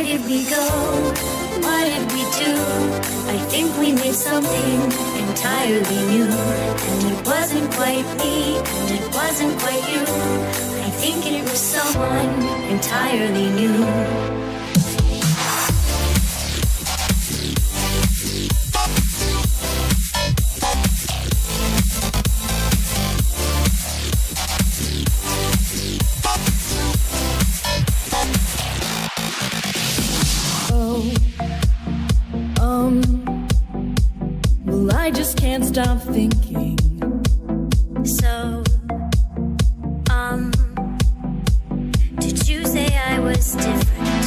Where did we go? What did we do? I think we made something entirely new. And it wasn't quite me, and it wasn't quite you. I think it was someone entirely new. Well, I just can't stop thinking. So, did you say I was different?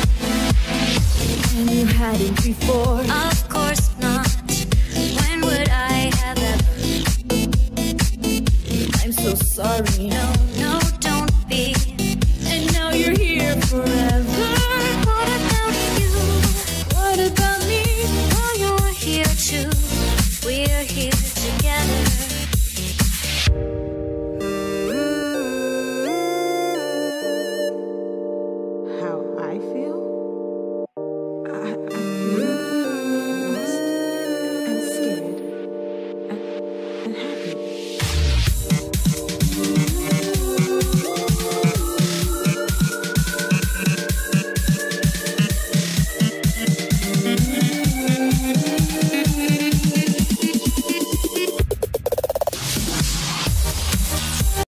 And you hadn't before. Of course not. When would I have ever? I'm so sorry. No, no, don't be. And now you're here forever.